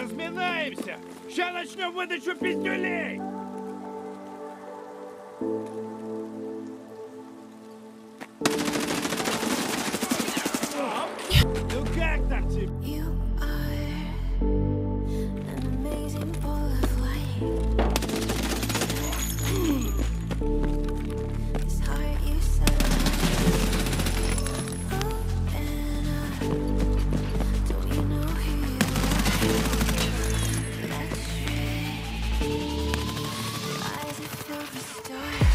Разминаемся! Сейчас начнем выдачу пиздюлей! Ну как там тебе? You are an amazing ball of light. This heart you set open up. Don't you know who you are? X-ray. Eyes are filled with stars.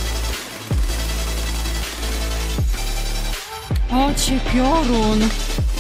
Очі Пьорун.